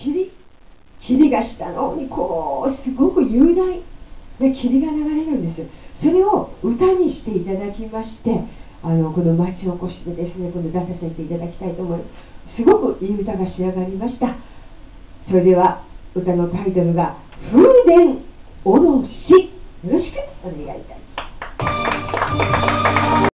霧が下の方にこうすごく雄大な霧が流れるんです。それを歌にしていただきまして、この町おこしでですね、今度出させていただきたいと思います。すごくいい歌が仕上がりました。それでは歌のタイトルが風伝おろし、よろしくお願いいたします。